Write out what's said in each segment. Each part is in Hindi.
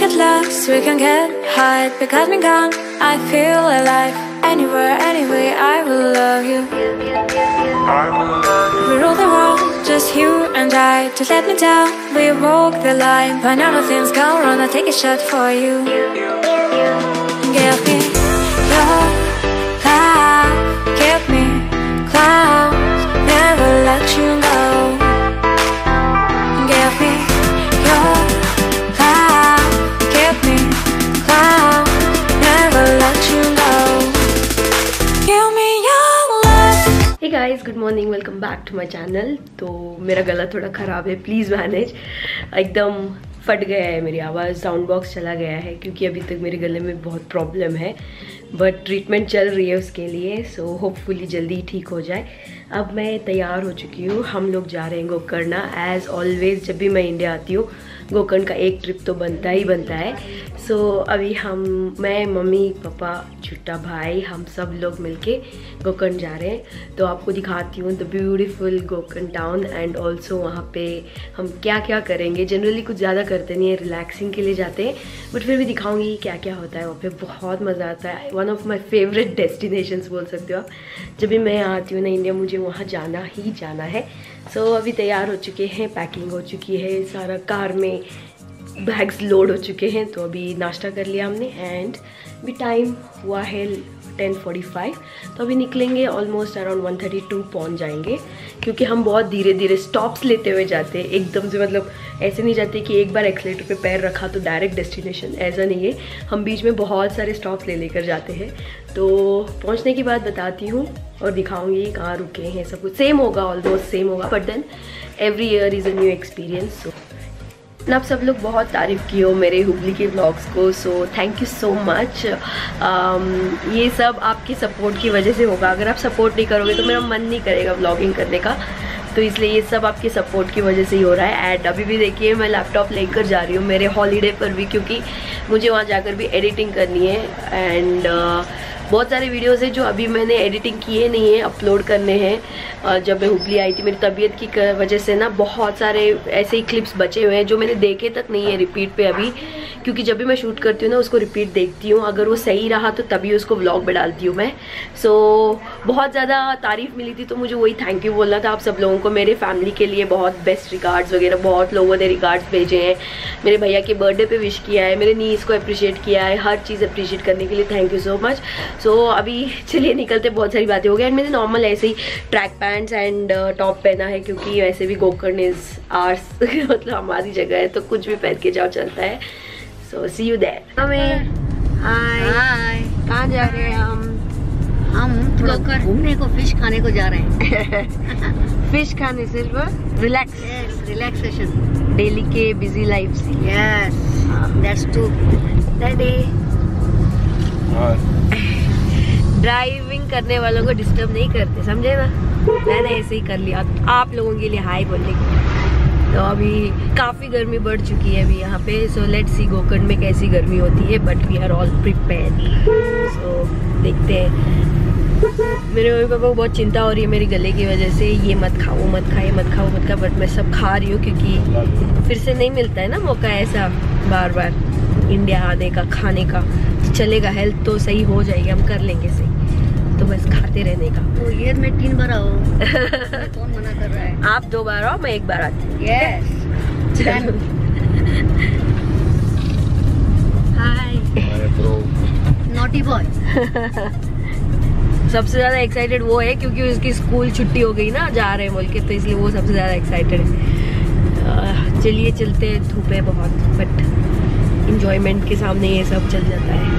get lost, we can get high. Because me gone, I feel alive. Anywhere, anyway, I will love you. We rule the world, just you and I. Just let me down, we walk the line. When all the things go wrong, I'll take a shot for you. Give me your love, give me clouds, never let you go. Give me your love, give me clouds, never let you go. Give me your love. Hey guys, good morning, welcome back to my channel. तो मेरा गला थोड़ा ख़राब है, प्लीज़ मैनेज। एकदम फट गया है मेरी आवाज़, साउंड बॉक्स चला गया है क्योंकि अभी तक मेरे गले में बहुत प्रॉब्लम है, बट ट्रीटमेंट चल रही है उसके लिए, सो होपफुली जल्दी ठीक हो जाए। अब मैं तैयार हो चुकी हूँ, हम लोग जा रहे हैं गोकर्ण। एज़ ऑलवेज जब भी मैं इंडिया आती हूँ गोकर्ण का एक ट्रिप तो बनता ही बनता है। सो अभी मैं मम्मी पापा छोटा भाई हम सब लोग मिलके गोकर्ण जा रहे हैं। तो आपको दिखाती हूँ the beautiful Gokarna town and also वहाँ पे हम क्या क्या करेंगे। जनरली कुछ ज़्यादा करते नहीं है, रिलैक्सिंग के लिए जाते हैं, बट फिर भी दिखाऊंगी क्या क्या होता है वहाँ पे। बहुत मज़ा आता है, one of my favourite destinations बोल सकते हो आप। जब भी मैं आती हूँ ना इंडिया, मुझे वहाँ जाना ही जाना है। सो अभी तैयार हो चुके हैं, पैकिंग हो चुकी है, सारा कार में बैग्स लोड हो चुके हैं। तो अभी नाश्ता कर लिया हमने एंड भी टाइम हुआ है 10:45। तो अभी निकलेंगे, ऑलमोस्ट अराउंड 1:32 पहुंच जाएंगे क्योंकि हम बहुत धीरे धीरे स्टॉप्स लेते हुए जाते हैं। एकदम से मतलब ऐसे नहीं जाते कि एक बार एक्सीलेटर पे पैर रखा तो डायरेक्ट डेस्टिनेशन, ऐसा नहीं है। हम बीच में बहुत सारे स्टॉप्स लेकर जाते हैं। तो पहुंचने की बात बताती हूँ और दिखाऊंगी कहाँ रुके हैं। सब कुछ सेम होगा, ऑलमोस्ट सेम होगा, but then every year is a new experience. So आप सब लोग बहुत तारीफ़ की हो मेरे हुबली के व्लॉग्स को, so thank you so much. ये सब आपकी सपोर्ट की वजह से होगा। अगर आप सपोर्ट नहीं करोगे तो मेरा मन नहीं करेगा व्लॉगिंग करने का, तो इसलिए ये सब आपकी सपोर्ट की वजह से ही हो रहा है। एंड अभी भी देखिए मैं लैपटॉप लेकर जा रही हूँ मेरे हॉलीडे पर भी, क्योंकि मुझे वहाँ जाकर भी एडिटिंग करनी है। एंड बहुत सारे वीडियोस हैं जो अभी मैंने एडिटिंग किए नहीं है, अपलोड करने हैं। जब मैं हुबली आई थी मेरी तबीयत की वजह से ना बहुत सारे ऐसे ही क्लिप्स बचे हुए हैं जो मैंने देखे तक नहीं है रिपीट पे अभी, क्योंकि जब भी मैं शूट करती हूँ ना उसको रिपीट देखती हूँ, अगर वो सही रहा तो तभी उसको व्लॉग में डालती हूँ मैं। सो बहुत ज़्यादा तारीफ़ मिली थी तो मुझे वही थैंक यू बोलना था आप सब लोगों को। मेरे फैमिली के लिए बहुत बेस्ट रिगार्ड्स वगैरह, बहुत लोगों ने रिगार्ड्स भेजे हैं। मेरे भैया के बर्थडे पे विश किया है, मेरे नीस को अप्रिशिएट किया है, हर चीज़ अप्रिशिएट करने के लिए thank you so much. So अभी चलिए निकलते, बहुत सारी बातें हो गई। एंड मैंने नॉर्मल ऐसे ही ट्रैक पैंट्स एंड टॉप पहना है क्योंकि वैसे भी गोकर्ण इज आर्स मतलब हमारी जगह है, तो कुछ भी पहन के जाओ चलता है। सो सी यू देयर। हाय, कहाँ जा रहे हैं हम थोड़ा घूमने को, फिश खाने को जा रहे हैं। फिश खाने, सिर्फ रिलैक्सेशन डेली के बिजी लाइफ से। Yes, that's true. Daddy driving करने वालों को डिस्टर्ब नहीं करते, समझे ना। मैंने ऐसे ही कर लिया आप लोगों के लिए हाय बोलने के लिए। तो अभी काफ़ी गर्मी बढ़ चुकी है अभी यहाँ पे। सो लेट्स सी गोकर्ण में कैसी गर्मी होती है, but we are all prepared. So देखते हैं। मेरे मम्मी पापा को बहुत चिंता हो रही है मेरे गले की वजह से, ये मत खाओ मत खा, ये मत खाओ मत खा, बट मैं सब खा रही हूँ क्योंकि फिर से नहीं मिलता है ना मौका ऐसा बार बार इंडिया आने का, खाने का। चलेगा, हेल्थ तो सही हो जाएगी, हम कर लेंगे सही, तो बस खाते रहने का। तो ईयर में 3 बार आओ, कौन मना कर रहा है? आप 2 बार आओ, मैं 1 बार आती हूँ। Yes, hi naughty boy. सबसे ज़्यादा एक्साइटेड वो है क्योंकि उसकी स्कूल छुट्टी हो गई ना, जा रहे हैं बोल के, तो इसलिए वो सबसे ज़्यादा एक्साइटेड है। चलिए चलते हैं, धूप है बहुत, बट इंजॉयमेंट के सामने ये सब चल जाता है।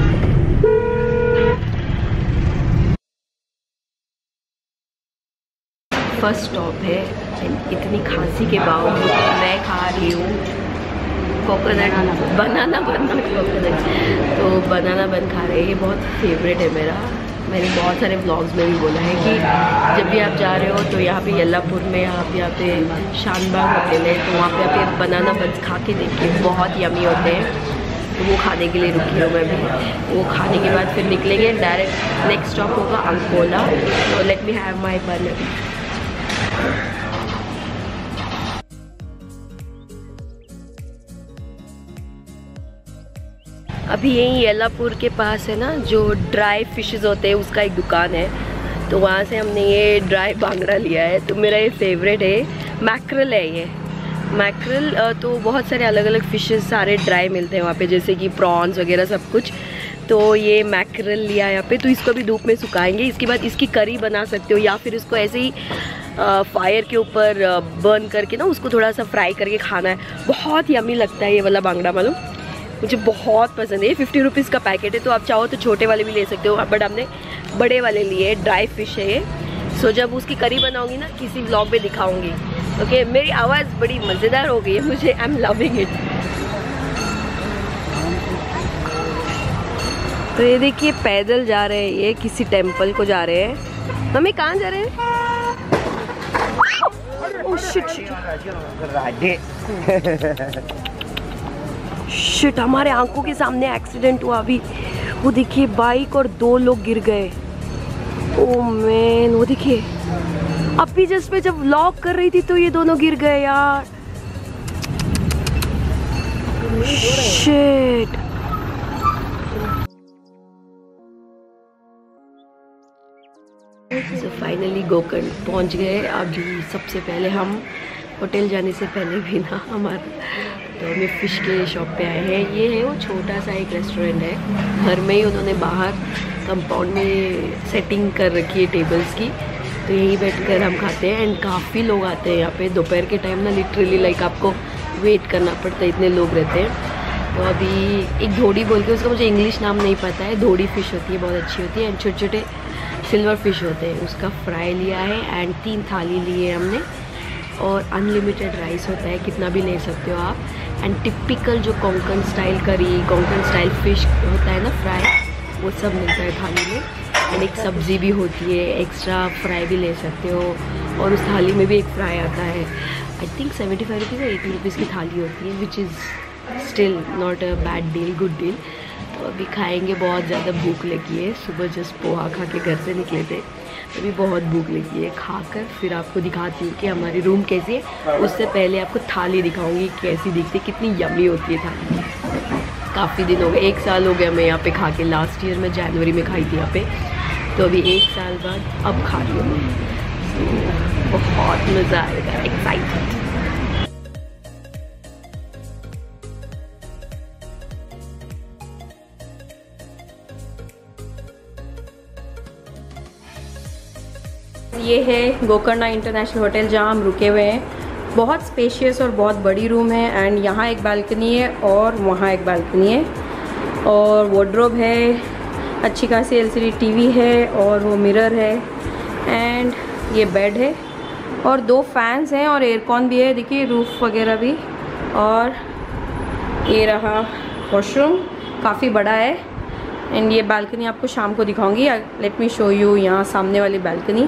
फर्स्ट स्टॉप है, इतनी खांसी के बावजूद मैं खा रही हूँ कोकोनट बनाना बन कोकोनट। तो बनाना बन खा रहे हैं, ये बहुत फेवरेट है मेरा। मैंने बहुत सारे व्लॉग्स में भी बोला है कि जब भी आप जा रहे हो तो यहाँ पे यल्लापुर में यहाँ पे शानबाग होटल है, तो वहाँ पे आप बनाना बन्स खा के देखिए, बहुत यमी होते हैं। तो वो खाने के लिए रुकी हूँ मैं भी। वो खाने के बाद फिर निकलेंगे, डायरेक्ट नेक्स्ट स्टॉप होगा अंकोला। तो लेट मी हैव माई बन। अभी यहीं येलापुर के पास है ना, जो ड्राई फिशेस होते हैं उसका एक दुकान है, तो वहाँ से हमने ये ड्राई बांगड़ा लिया है। तो मेरा ये फेवरेट है, मैक्रल है ये मैक्रल। तो बहुत सारे अलग अलग फिशेस सारे ड्राई मिलते हैं वहाँ पे, जैसे कि प्रॉन्स वगैरह सब कुछ। तो ये मैक्रल लिया है यहाँ पे, तो इसको भी धूप में सुखाएंगे। इसके बाद इसकी करी बना सकते हो, या फिर इसको ऐसे ही फायर के ऊपर बर्न करके ना उसको थोड़ा सा फ्राई करके खाना है। बहुत यम्मी लगता है ये वाला बांगड़ा, मालूम मुझे बहुत पसंद है। 50 रुपीज़ का पैकेट है, तो आप चाहो तो छोटे वाले भी ले सकते हो, बट हमने बड़े वाले लिए। ड्राई फिश है ये। सो जब उसकी करी बनाऊंगी ना किसी व्लॉग में दिखाऊंगी। ओके, मेरी आवाज़ बड़ी मज़ेदार हो गई है मुझे, आई एम लविंग इट। तो ये देखिए पैदल जा रहे हैं, ये किसी टेम्पल को जा रहे हैं। मम्मी कहाँ जा रहे हैं? ओह शिट शिट, हमारे आंखों के सामने एक्सीडेंट हुआ अभी। वो देखिए बाइक और 2 लोग गिर गए। ओह मैन, वो देखिए अभी जस्ट में जब व्लॉग कर रही थी तो ये दोनों गिर गए यार। शिट। तो फाइनली गोकर्ण पहुंच गए। अभी सबसे पहले हम होटल जाने से पहले भी ना तो हमें फ़िश के शॉप पे आए हैं। ये है वो छोटा सा एक रेस्टोरेंट है, घर में ही उन्होंने बाहर कंपाउंड में सेटिंग कर रखी है टेबल्स की, तो यहीं बैठकर हम खाते हैं। एंड काफ़ी लोग आते हैं यहाँ पे दोपहर के टाइम ना, लिटरली लाइक आपको वेट करना पड़ता है, इतने लोग रहते हैं। तो अभी एक धोड़ी बोल के, उसका मुझे इंग्लिश नाम नहीं पता है, धोड़ी फ़िश होती है, बहुत अच्छी होती है। एंड छोटे छोटे सिल्वर फिश होते हैं, उसका फ्राई लिया है। एंड 3 थाली लिए हमने, और अनलिमिटेड राइस होता है, कितना भी ले सकते हो आप। एंड टिपिकल जो कोंकण स्टाइल करी, कोंकण स्टाइल फ़िश होता है ना फ्राई, वो सब मिलता है थाली में। एंड एक सब्ज़ी भी होती है, एक्स्ट्रा फ्राई भी ले सकते हो, और उस थाली में भी एक फ्राई आता है। आई थिंक 75 रुपीज़ या 80 रुपीज़ की थाली होती है, which is still not a bad deal, good deal. तो अभी खाएंगे, बहुत ज़्यादा भूख लगी है। सुबह जस्ट पोहा खा के घर से निकले थे, अभी बहुत भूख लगी है। खाकर फिर आपको दिखाती हूँ कि हमारी रूम कैसी है। उससे पहले आपको थाली दिखाऊंगी कैसी दिखती है, कितनी यम्मी होती है थाली। काफ़ी दिन हो गए, 1 साल हो गया मैं यहाँ पे खा के। लास्ट ईयर मैं जनवरी में खाई थी यहाँ पे, तो अभी 1 साल बाद अब खा रही हूँ मैं। बहुत मज़ा आएगा, एक्साइटेड। ये है गोकर्ण इंटरनेशनल होटल जहाँ हम रुके हुए हैं। बहुत स्पेशियस और बहुत बड़ी रूम है। एंड यहाँ एक बालकनी है और वहाँ एक बालकनी है, और वार्डरोब है, अच्छी खासी LCD टीवी है, और वो मिरर है। एंड ये बेड है, और 2 फैंस हैं, और एयरकॉन भी है, देखिए रूफ वगैरह भी। और ये रहा वॉशरूम, काफ़ी बड़ा है। एंड ये बालकनी आपको शाम को दिखाऊंगी। लेट मी शो यू यहाँ सामने वाली बालकनी।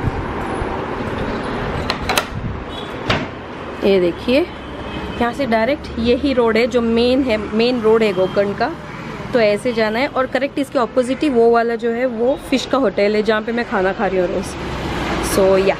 ये देखिए, यहाँ से डायरेक्ट यही रोड है जो मेन रोड है गोकर्ण का। तो ऐसे जाना है, और करेक्ट इसके ऑपोजिट ही वो वाला जो है वो फ़िश का होटल है, जहाँ पे मैं खाना खा रही हूँ रोज़। सो या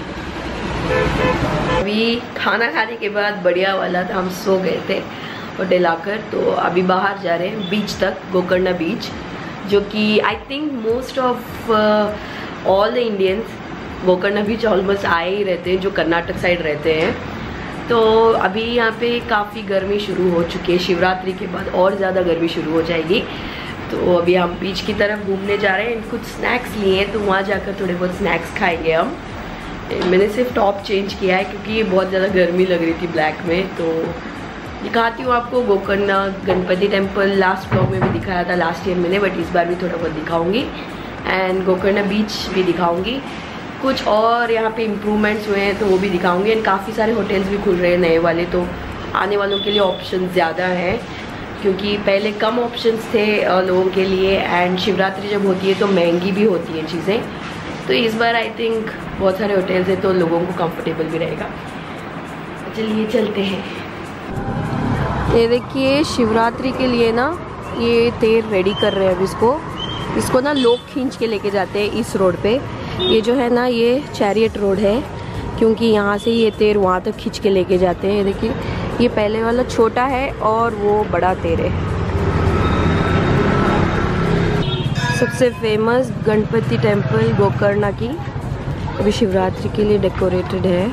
अभी खाना खाने के बाद बढ़िया वाला था, हम सो गए थे होटल आकर। तो अभी बाहर जा रहे हैं बीच तक, गोकर्ण बीच, जो कि I think most of all the Indians Gokarna beach almost आए ही रहते हैं, जो कर्नाटक साइड रहते हैं। तो अभी यहाँ पे काफ़ी गर्मी शुरू हो चुकी है, शिवरात्रि के बाद और ज़्यादा गर्मी शुरू हो जाएगी। तो अभी हम बीच की तरफ घूमने जा रहे हैं। कुछ स्नैक्स लिए हैं, तो वहाँ जाकर थोड़े बहुत स्नैक्स खाएंगे हम। मैंने सिर्फ टॉप चेंज किया है क्योंकि ये बहुत ज़्यादा गर्मी लग रही थी ब्लैक में। तो दिखाती हूँ आपको Gokarna Ganapati temple, last blog में भी दिखाया था लास्ट ईयर मैंने, बट इस बार भी थोड़ा बहुत दिखाऊंगी। एंड गोकर्ण बीच भी दिखाऊंगी। कुछ और यहाँ पे इम्प्रूवमेंट्स हुए हैं तो वो भी दिखाऊंगी। एंड काफ़ी सारे होटल्स भी खुल रहे हैं नए वाले, तो आने वालों के लिए ऑप्शन ज़्यादा हैं, क्योंकि पहले कम ऑप्शंस थे लोगों के लिए। एंड शिवरात्रि जब होती है तो महंगी भी होती हैं चीज़ें, तो इस बार आई थिंक बहुत सारे होटल्स हैं तो लोगों को कंफर्टेबल भी रहेगा। चलिए चलते हैं। ये देखिए, शिवरात्रि के लिए ना ये तेर रेडी कर रहे हैं। अब इसको ना लोग खींच के लेके जाते हैं इस रोड पे। ये जो है ना, ये चैरियट रोड है, क्योंकि यहाँ से ये तेर वहाँ तक खींच के लेके जाते हैं। ये देखिए, ये पहले वाला छोटा है और वो बड़ा तेर है। सबसे फेमस गणपति टेम्पल गोकर्ण की अभी शिवरात्रि के लिए डेकोरेटेड है।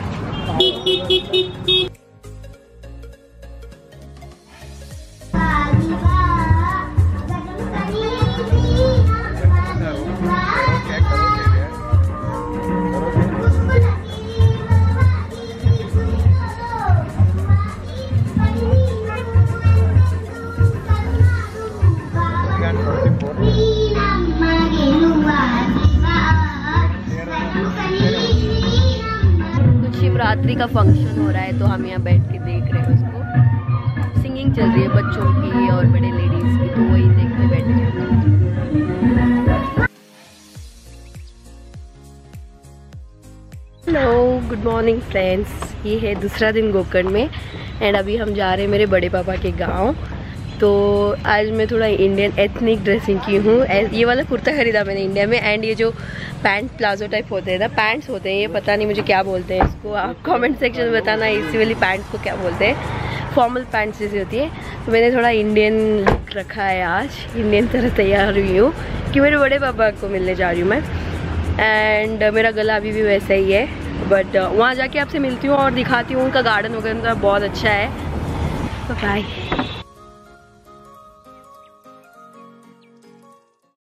शिवरात्रि का फंक्शन हो रहा है तो हम यहाँ बैठ के देख रहे हैं उसको। सिंगिंग चल रही है बच्चों की और बड़े लेडीज की, तो वही देखने बैठे हैं। Hello, good morning friends. ये है दूसरा दिन गोकर्ण में एंड अभी हम जा रहे हैं मेरे बड़े पापा के गांव। तो आज मैं थोड़ा इंडियन एथनिक ड्रेसिंग की हूँ। ये वाला कुर्ता खरीदा मैंने इंडिया में एंड ये जो पैंट प्लाजो टाइप होते हैं ना, पैंट्स होते हैं, ये पता नहीं मुझे क्या बोलते हैं इसको, आप कमेंट सेक्शन में बताना इसी वाली पैंट्स को क्या बोलते हैं। फॉर्मल पैंट्स जैसी होती है। तो मैंने थोड़ा इंडियन लुक रखा है, आज इंडियन तरह तैयार हुई हूँ कि मेरे बड़े पापा को मिलने जा रही हूँ मैं। एंड मेरा गला अभी भी वैसा ही है, बट वहाँ जाके आपसे मिलती हूँ और दिखाती हूँ। उनका गार्डन वगैरह बहुत अच्छा है। तो बाय।